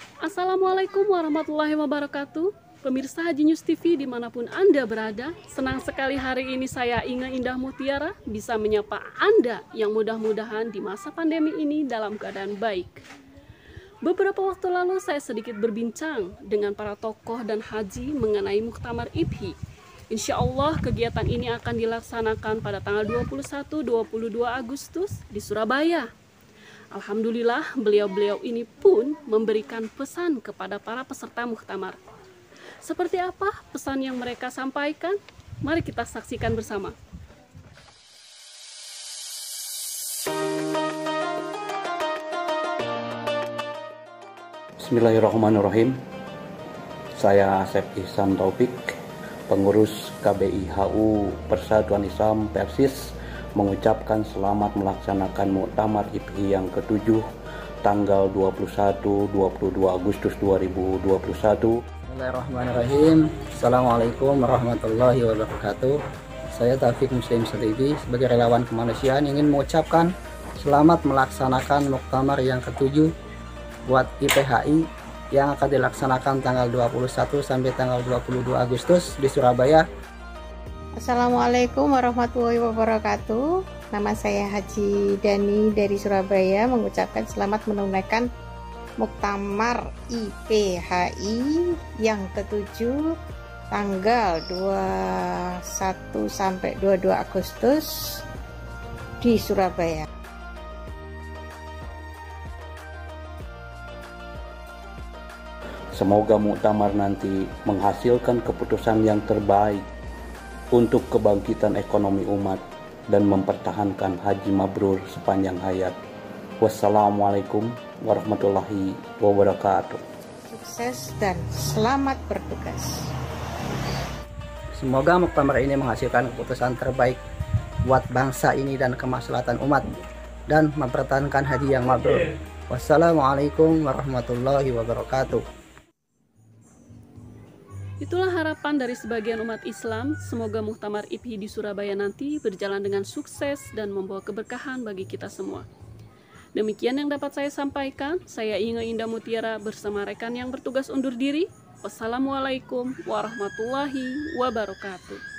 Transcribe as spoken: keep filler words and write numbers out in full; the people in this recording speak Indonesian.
Assalamualaikum warahmatullahi wabarakatuh. Pemirsa Haji News T V dimanapun Anda berada, senang sekali hari ini saya Inge Indah Mutiara bisa menyapa Anda yang mudah-mudahan di masa pandemi ini dalam keadaan baik. Beberapa waktu lalu saya sedikit berbincang dengan para tokoh dan haji mengenai Muktamar I P H I. Insya Allah kegiatan ini akan dilaksanakan pada tanggal dua puluh satu sampai dua puluh dua Agustus di Surabaya. Alhamdulillah beliau-beliau ini pun memberikan pesan kepada para peserta muktamar. Seperti apa pesan yang mereka sampaikan? Mari kita saksikan bersama. Bismillahirrahmanirrahim. Saya Asep Ihsan Taufik, pengurus K B I H U Persatuan Islam Persis, mengucapkan selamat melaksanakan Muktamar I P H I yang ketujuh tanggal dua puluh satu sampai dua puluh dua Agustus dua ribu dua puluh satu. Bismillahirrahmanirrahim. Assalamualaikum warahmatullahi wabarakatuh. Saya Taufik Muslim Sedibi sebagai relawan kemanusiaan ingin mengucapkan selamat melaksanakan Muktamar yang ketujuh buat I P H I yang akan dilaksanakan tanggal dua puluh satu sampai tanggal dua puluh dua Agustus di Surabaya. Assalamualaikum warahmatullahi wabarakatuh. Nama saya Haji Dani dari Surabaya mengucapkan selamat menunaikan Muktamar I P H I yang ketujuh tanggal dua puluh satu sampai dua puluh dua Agustus di Surabaya. Semoga muktamar nanti menghasilkan keputusan yang terbaik untuk kebangkitan ekonomi umat dan mempertahankan haji mabrur sepanjang hayat. Wassalamualaikum warahmatullahi wabarakatuh. Sukses dan selamat bertugas. Semoga muktamar ini menghasilkan keputusan terbaik buat bangsa ini dan kemaslahatan umat dan mempertahankan haji yang mabrur. Wassalamualaikum warahmatullahi wabarakatuh. Itulah harapan dari sebagian umat Islam. Semoga Muktamar I P H I di Surabaya nanti berjalan dengan sukses dan membawa keberkahan bagi kita semua. Demikian yang dapat saya sampaikan. Saya Inge Indah Mutiara bersama rekan yang bertugas undur diri. Wassalamualaikum warahmatullahi wabarakatuh.